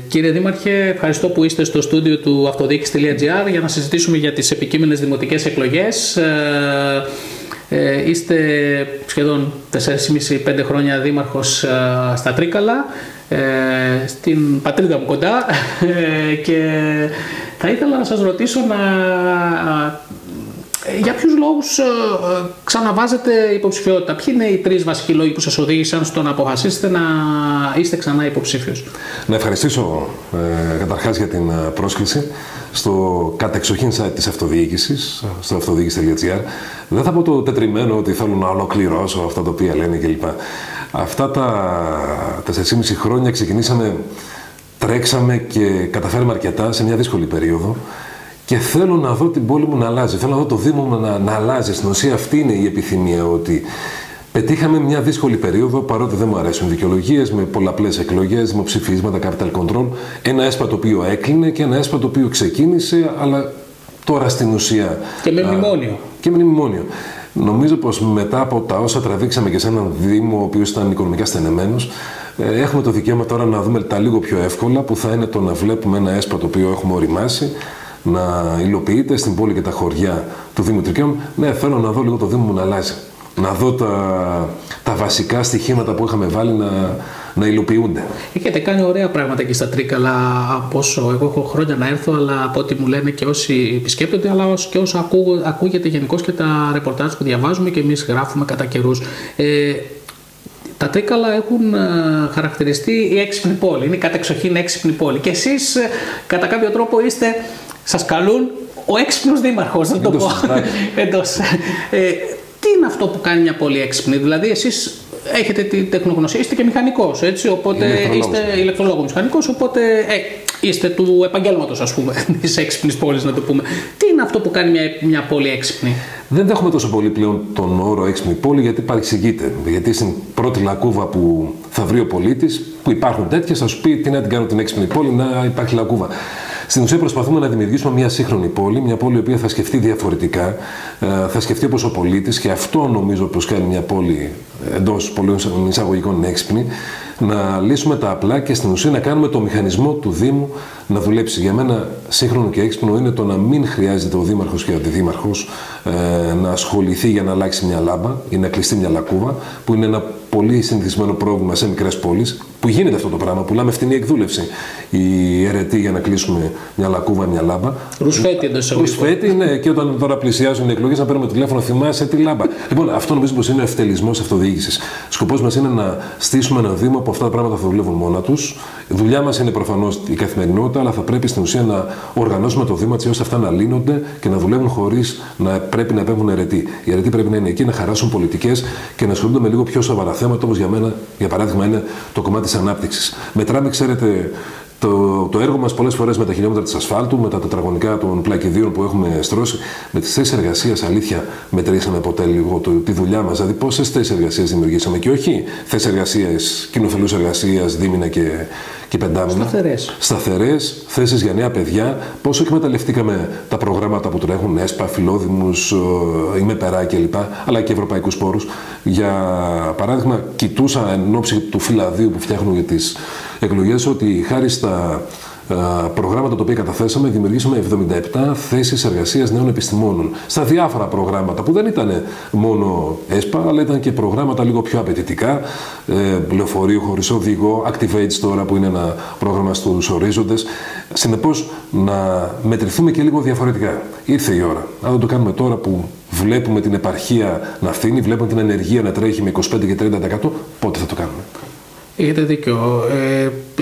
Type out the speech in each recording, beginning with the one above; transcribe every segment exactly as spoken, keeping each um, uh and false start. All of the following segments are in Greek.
κύριε Δήμαρχε, ευχαριστώ που είστε στο στούντιο του αυτοδιοίκηση τελεία τζι άρ για να συζητήσουμε για τις επικείμενες δημοτικές εκλογές. Ε, ε, είστε σχεδόν τέσσερα και μισό με πέντε χρόνια δήμαρχος ε, στα Τρίκαλα, ε, στην πατρίδα μου κοντά, ε, και θα ήθελα να σας ρωτήσω να... Για ποιους λόγους ε, ξαναβάζετε υποψηφιότητα? Ποιοι είναι οι τρεις βασικοί λόγοι που σας οδήγησαν στο να αποφασίσετε να είστε ξανά υποψήφιος? Να ευχαριστήσω ε, καταρχάς για την πρόσκληση στο κατεξοχήν site της αυτοδιοίκησης, στο αυτοδιοίκηση τελεία τζι άρ. Δεν θα πω το τετριμένο ότι θέλω να ολοκληρώσω αυτά τα οποία λένε κλπ. Αυτά τα τέσσερα και μισό χρόνια ξεκινήσαμε, τρέξαμε και καταφέραμε αρκετά σε μια δύσκολη περίοδο. Και θέλω να δω την πόλη μου να αλλάζει, θέλω να δω το Δήμο μου να, να αλλάζει. Στην ουσία αυτή είναι η επιθυμία, ότι πετύχαμε μια δύσκολη περίοδο, παρότι δεν μου αρέσουν δικαιολογίες, με πολλαπλές εκλογές, δημοψηφίσματα, capital control. Ένα ΕΣΠΑ το οποίο έκλεινε και ένα ΕΣΠΑ το οποίο ξεκίνησε, αλλά τώρα στην ουσία... Και με μνημόνιο. Α, και με μνημόνιο. Νομίζω πως μετά από τα όσα τραβήξαμε και σε έναν Δήμο ο οποίος ήταν οικονομικά στενεμένος, έχουμε το δικαίωμα τώρα να δούμε τα λίγο πιο εύκολα, που θα είναι το να βλέπουμε ένα ΕΣΠΑ το οποίο έχουμε οριμάσει, να υλοποιείται στην πόλη και τα χωριά του Δήμου Τρικαίων. Ναι, θέλω να δω λίγο το Δήμο μου να αλλάζει. Να δω τα, τα βασικά στοιχήματα που είχαμε βάλει να, να υλοποιούνται. Έχετε κάνει ωραία πράγματα εκεί στα Τρίκαλα, από όσο εγώ έχω χρόνια να έρθω, αλλά από ό,τι μου λένε και όσοι επισκέπτονται, αλλά και όσο ακούγω, ακούγεται γενικώς και τα ρεπορτάζ που διαβάζουμε και εμείς γράφουμε κατά καιρούς. Ε, Τα Τρίκαλα έχουν uh, χαρακτηριστεί η έξυπνη πόλη, είναι κατεξοχήν έξυπνη πόλη. Και εσείς uh, κατά κάποιο τρόπο είστε, σας καλούν ο έξυπνος δήμαρχος, να το πω εντός. ε, τι είναι αυτό που κάνει μια πόλη έξυπνη? Δηλαδή εσείς έχετε τη τεχνογνωσία, είστε και μηχανικός, έτσι, οπότε είστε ηλεκτρολόγος μηχανικός, οπότε ε, είστε του επαγγέλματος, ας πούμε, της έξυπνης πόλης, να το πούμε. Τι είναι αυτό που κάνει μια, μια πόλη έξυπνη? Δεν δέχομαι τόσο πολύ πλέον τον όρο έξυπνη πόλη, γιατί παρεξηγείται. Γιατί στην πρώτη λακκούβα που θα βρει ο πολίτης, που υπάρχουν τέτοιες, θα σου πει τι να την κάνω την έξυπνη πόλη, να υπάρχει λακκούβα. Στην ουσία προσπαθούμε να δημιουργήσουμε μια σύγχρονη πόλη, μια πόλη η οποία θα σκεφτεί διαφορετικά, θα σκεφτεί όπως ο πολίτης, και αυτό νομίζω πως κάνει μια πόλη εντός πολλών εισαγωγικών έξυπνη. Να λύσουμε τα απλά και στην ουσία να κάνουμε το μηχανισμό του Δήμου να δουλέψει. Για μένα σύγχρονο και έξυπνο είναι το να μην χρειάζεται ο Δήμαρχος και ο Αντιδήμαρχος ε, να ασχοληθεί για να αλλάξει μια λάμπα ή να κλειστεί μια λακκούβα, που είναι ένα πολύ συνηθισμένο πρόβλημα σε μικρές πόλεις, που γίνεται αυτό το πράγμα. Πουλάμε φτηνή εκδούλευση η αιρετή για να κλείσουμε μια λακκούβα, μια λάμπα. Ρουσφέτη εντός εισαγωγικών. Ρουσφέτη, ναι, και όταν τώρα πλησιάζουν οι εκλογές να παίρνουμε τηλέφωνο, θυμάσαι τη λάμπα. Λοιπόν, αυτό νομίζω πως είναι ευτελισμός αυτοδιοίκησης. Σκοπός μας είναι να στήσουμε ένα Δήμο που αυτά τα πράγματα θα δουλεύουν μόνα τους. Η δουλειά μας είναι προφανώς η καθημερινότητα, αλλά θα πρέπει στην ουσία να οργανώσουμε το Δήμο έτσι ώστε αυτά να λύνονται και να δουλεύουν χωρίς να πρέπει να επέμβουν αιρετοί. Οι αιρετοί πρέπει να είναι εκεί, να χαράσουν πολιτικές και να ασχολούνται με λίγο πιο σοβαρά θέματα, όπως για μένα, για παράδειγμα, είναι το κομμάτι της ανάπτυξης. Μετράμε, ξέρετε, Το, το έργο μας πολλές φορές με τα χιλιόμετρα της ασφάλτου, με τα τετραγωνικά των πλακιδίων που έχουμε στρώσει, με τις θέσεις εργασίας, αλήθεια, μετρήσαμε ποτέ λίγο το, τη δουλειά μας. Δηλαδή, πόσες θέσεις εργασίας δημιουργήσαμε, και όχι θέσεις εργασίας, κοινοφελούς εργασίας, δίμηνα και, και πεντάμηνα. Σταθερές. Σταθερές, θέσεις για νέα παιδιά. Πόσο εκμεταλλευτήκαμε τα προγράμματα που τρέχουν, ΕΣΠΑ, φιλόδημους, ημεπερά κλπ. Αλλά και ευρωπαϊκούς πόρους. Για παράδειγμα, κοιτούσα εν ώψη του φυλαδίου που φτιάχνουν για τις εκλογές, ότι χάρη στα α, προγράμματα τα οποία καταθέσαμε, δημιουργήσαμε εβδομήντα επτά θέσεις εργασίας νέων επιστημόνων. Στα διάφορα προγράμματα που δεν ήταν μόνο ΕΣΠΑ, αλλά ήταν και προγράμματα λίγο πιο απαιτητικά. Ε, λεωφορείο χωρίς οδηγό, Activates τώρα που είναι ένα πρόγραμμα στους ορίζοντες. Συνεπώς, να μετρηθούμε και λίγο διαφορετικά. Ήρθε η ώρα. Αν δεν το κάνουμε τώρα που βλέπουμε την επαρχία να φθήνει, βλέπουμε την ανεργία να τρέχει με είκοσι πέντε και τριάντα τοις εκατό, πότε θα το κάνουμε? Έχετε δίκιο. Ε,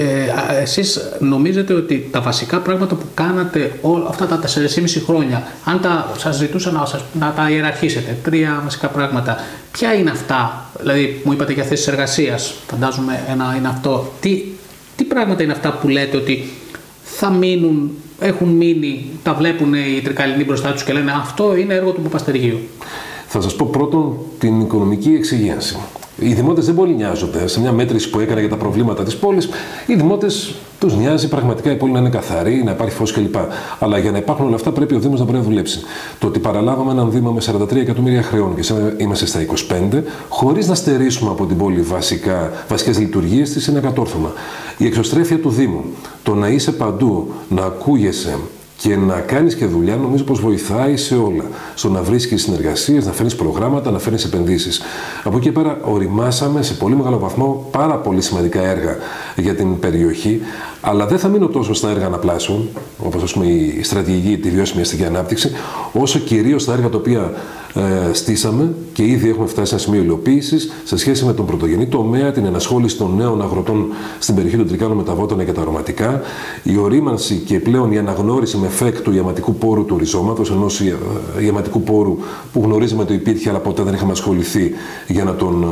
ε, εσείς νομίζετε ότι τα βασικά πράγματα που κάνατε όλα αυτά τα τέσσερα και μισό χρόνια, αν τα, σας ζητούσα να, σας, να τα ιεραρχήσετε, τρία βασικά πράγματα, ποια είναι αυτά? Δηλαδή, μου είπατε για θέσεις εργασίας, φαντάζομαι ένα είναι αυτό. Τι, τι πράγματα είναι αυτά που λέτε ότι θα μείνουν, έχουν μείνει, τα βλέπουν οι Τρικαλινοί μπροστά τους και λένε αυτό είναι έργο του Παπαστεριού? Θα σας πω πρώτον την οικονομική εξυγίανση. Οι δημότες δεν πολύ νοιάζονται. Σε μια μέτρηση που έκανε για τα προβλήματα της πόλης, οι δημότες τους νοιάζει πραγματικά η πόλη να είναι καθαρή, να υπάρχει φως κλπ. Αλλά για να υπάρχουν όλα αυτά πρέπει ο Δήμος να μπορεί να δουλέψει. Το ότι παραλάβαμε έναν Δήμο με σαράντα τρία εκατομμύρια χρεών και σήμερα είμαστε στα είκοσι πέντε, χωρίς να στερήσουμε από την πόλη βασικά, βασικές λειτουργίες της, είναι κατόρθωμα. Η εξωστρέφεια του Δήμου, το να είσαι παντού, να ακούγεσαι και να κάνεις και δουλειά, νομίζω πως βοηθάει σε όλα. Στο να βρίσκεις συνεργασίες, να φέρνεις προγράμματα, να φέρνεις επενδύσεις. Από εκεί πέρα οριμάσαμε σε πολύ μεγάλο βαθμό πάρα πολύ σημαντικά έργα για την περιοχή, αλλά δεν θα μείνω τόσο στα έργα αναπλάσεων, όπως ας πούμε η στρατηγική, τη βιώσιμη αστική ανάπτυξη, όσο κυρίως στα έργα τα οποία ε, στήσαμε και ήδη έχουμε φτάσει σε ένα σημείο υλοποίησης σε σχέση με τον πρωτογενή τομέα, την ενασχόληση των νέων αγροτών στην περιοχή των Τρικάλων με τα βότανα και τα αρωματικά, η ορίμανση και πλέον η αναγνώριση με φεκ του ιαματικού πόρου του οριζόματος, ενός ιαματικού πόρου που γνωρίζαμε ότι υπήρχε αλλά ποτέ δεν είχαμε ασχοληθεί για να τον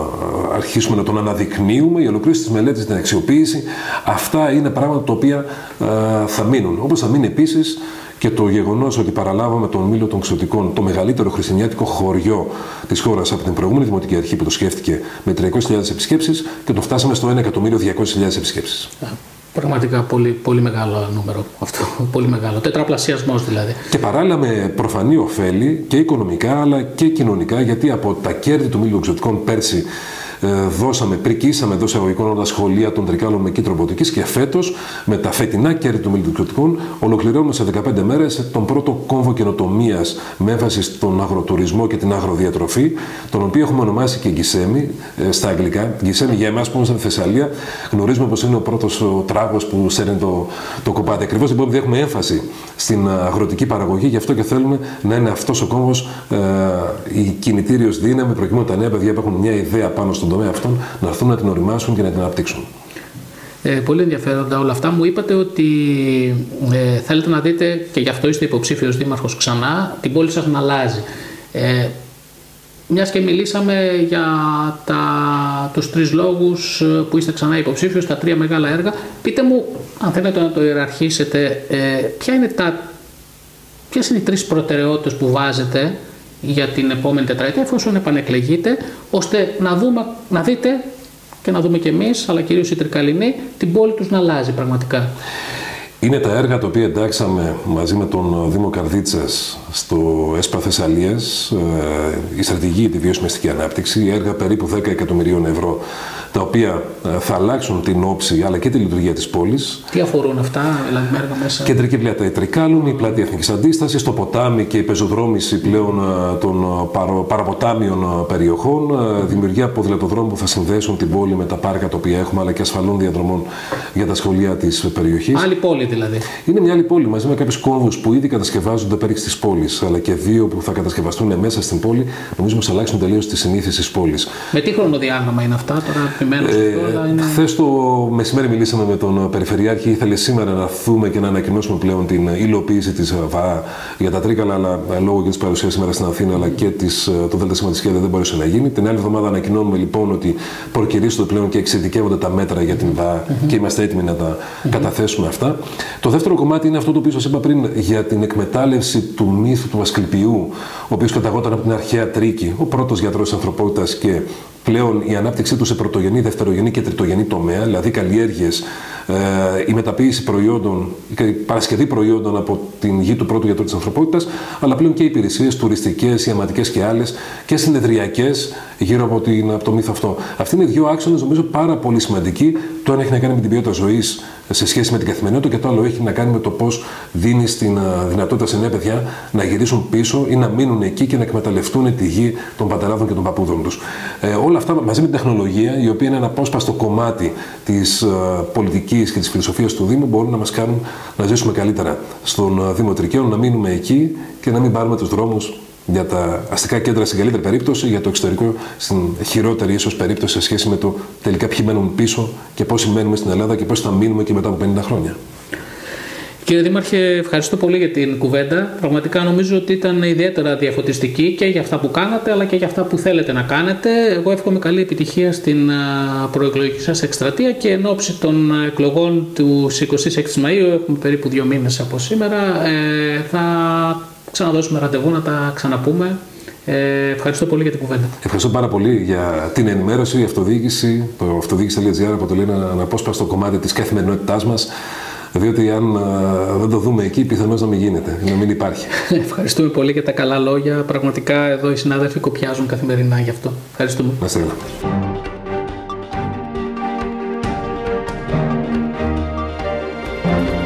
ε, αρχίσουμε να τον αναδεικνύουμε, η ολοκλήρωση της μελέτης, την αξιοποίηση. Αυτά είναι πράγματα τα οποία ε, θα μείνουν. Όπως θα μείνει επίσης και το γεγονός ότι παραλάβαμε τον Μήλο των Ξωτικών, το μεγαλύτερο χριστιανιάτικο χωριό της χώρας από την προηγούμενη Δημοτική Αρχή που το σκέφτηκε με τριακόσιες χιλιάδες επισκέψεις και το φτάσαμε στο ένα εκατομμύριο διακόσιες χιλιάδες επισκέψεις. Πραγματικά πολύ, πολύ μεγάλο νούμερο αυτό. Πολύ μεγάλο. Τετραπλασιασμός δηλαδή. Και παράλληλα με προφανή ωφέλη και οικονομικά αλλά και κοινωνικά, γιατί από τα κέρδη του Μήλου των Ξωτικών πέρσι δώσαμε, πρικίσαμε εντός εισαγωγικών όλα τα σχολεία των Τρικάλων με κίνητρο robotics και φέτος με τα φετινά κέρδη του Μήλου των Ξωτικών ολοκληρώνουμε σε δεκαπέντε μέρες τον πρώτο κόμβο καινοτομίας με έμφαση στον αγροτουρισμό και την αγροδιατροφή, τον οποίο έχουμε ονομάσει και Γκισέμι στα αγγλικά. Γκισέμι για εμάς που είμαστε στη Θεσσαλία γνωρίζουμε πως είναι ο πρώτος ο τράγος που σέρνει το, το κοπάδι. Ακριβώς λοιπόν επειδή έχουμε έμφαση στην αγροτική παραγωγή, γι' αυτό και θέλουμε να είναι αυτός ο κόμβος ε, η κινητήριος δύναμη προκειμένου τα νέα παιδιά που έχουν μια ιδέα πάνω στον τομέα αυτών να έρθουν να την οριμάσουν και να την αναπτύξουν. Ε, πολύ ενδιαφέροντα όλα αυτά. Μου είπατε ότι ε, θέλετε να δείτε, και γι' αυτό είστε υποψήφιος δήμαρχος ξανά, την πόλη σας να αλλάζει. Ε, μιας και μιλήσαμε για τα, τους τρεις λόγους που είστε ξανά υποψήφιος, τα τρία μεγάλα έργα, πείτε μου, αν θέλετε να το ιεραρχήσετε, ε, ποια είναι τα, ποιες είναι οι τρεις προτεραιότητες που βάζετε για την επόμενη τετραετία, εφόσον επανεκλεγείτε, ώστε να, δούμε, να δείτε και να δούμε κι εμείς, αλλά κυρίως οι Τρικαλινοί, την πόλη τους να αλλάζει πραγματικά. Είναι τα έργα τα οποία εντάξαμε μαζί με τον Δήμο Καρδίτσας στο ΕΣΠΑ Θεσσαλίας, η στρατηγική, τη βιώσιμη αστική ανάπτυξη, έργα περίπου δέκα εκατομμυρίων ευρώ, τα οποία θα αλλάξουν την όψη αλλά και τη λειτουργία της πόλης. Τι αφορούν αυτά, δηλαδή έργα μέσα? Κεντρική πλατεία Τρικάλων, η πλατεία Εθνικής Αντίστασης, το ποτάμι και η πεζοδρόμηση πλέον των παραποτάμιων περιοχών, δημιουργία ποδηλατοδρόμων που θα συνδέσουν την πόλη με τα πάρκα τα οποία έχουμε, αλλά και ασφαλών διαδρομών για τα σχολεία της περιοχής. Άλλη πόλη δηλαδή. Είναι μια άλλη πόλη μαζί με κάποιους κόμβους που ήδη κατασκευάζονται πέριξ της πόλης, αλλά και δύο που θα κατασκευαστούν μέσα στην πόλη, νομίζουμε θα αλλάξουν τελείως τις συνήθειες της πόλης. Με τι χρονοδιάγραμμα είναι αυτά τώρα? Ε, είναι... Χθες το μεσημέρι μιλήσαμε με τον Περιφερειάρχη. Ήθελε σήμερα να έρθουμε και να ανακοινώσουμε πλέον την υλοποίηση της ΒΑΑ για τα Τρίκαλα, αλλά λόγω και της παρουσίας σήμερα στην Αθήνα, αλλά και της, το ΔΣ της Χέλια δεν μπορούσε να γίνει. Την άλλη εβδομάδα ανακοινώνουμε λοιπόν ότι προκυρήσονται πλέον και εξειδικεύονται τα μέτρα για την ΒΑΑ mm-hmm. και είμαστε έτοιμοι να τα mm-hmm. καταθέσουμε αυτά. Το δεύτερο κομμάτι είναι αυτό το οποίο σας είπα πριν για την εκμετάλλευση του μύθου του Ασκληπιού, ο οποίος καταγόταν από την αρχαία Τρίκη, ο πρώτος γιατρός της ανθρωπότητας και πλέον η ανάπτυξή του σε πρωτογενή, δευτερογενή και τριτογενή τομέα, δηλαδή καλλιέργειες, ε, η μεταποίηση προϊόντων, η παρασκευή προϊόντων από την γη του πρώτου γιατρού της ανθρωπότητας, αλλά πλέον και υπηρεσίες τουριστικές, ιαματικές και άλλες και συνεδριακές γύρω από, την, από το μύθο αυτό. Αυτοί είναι δύο άξονες νομίζω πάρα πολύ σημαντικοί. Το ένα έχει να κάνει με την ποιότητα ζωής σε σχέση με την καθημερινότητα και το άλλο έχει να κάνει με το πώς δίνεις την δυνατότητα σε νέα παιδιά να γυρίσουν πίσω ή να μείνουν εκεί και να εκμεταλλευτούν τη γη των πατεράδων και των παππούδων τους. Ε, όλα αυτά μαζί με την τεχνολογία, η οποία είναι ένα απόσπαστο κομμάτι της uh, πολιτικής και της φιλοσοφίας του Δήμου, μπορούν να μας κάνουν να ζήσουμε καλύτερα στον uh, Δήμο Τρικαίων, να μείνουμε εκεί και να μην πάρουμε τους δρόμους για τα αστικά κέντρα στην καλύτερη περίπτωση, για το εξωτερικό στην χειρότερη ίσως περίπτωση σε σχέση με το τελικά ποιοι μένουν πίσω και πόσοι μένουμε στην Ελλάδα και πώς θα μείνουμε και μετά από πενήντα χρόνια. Κύριε Δήμαρχε, ευχαριστώ πολύ για την κουβέντα. Πραγματικά νομίζω ότι ήταν ιδιαίτερα διαφωτιστική και για αυτά που κάνατε, αλλά και για αυτά που θέλετε να κάνετε. Εγώ εύχομαι καλή επιτυχία στην προεκλογική σας εκστρατεία και εν ώψη των εκλογών του εικοστή έκτη Μαΐου, έχουμε περίπου δύο μήνες από σήμερα, θα ξαναδώσουμε ραντεβού να τα ξαναπούμε Ε, ευχαριστώ πολύ για την κουβέντα. Ευχαριστώ πάρα πολύ για την ενημέρωση. Η αυτοδιοίκηση, το αυτοδιοίκηση τελεία τζι άρ αποτελεί ένα αναπόσπαστο κομμάτι της καθημερινότητάς μας. Διότι αν uh, δεν το δούμε εκεί, πιθανώς να μην γίνεται, να μην υπάρχει. Ευχαριστούμε πολύ για τα καλά λόγια. Πραγματικά εδώ οι συνάδελφοι κοπιάζουν καθημερινά γι' αυτό. Ευχαριστούμε. Να είστε καλά.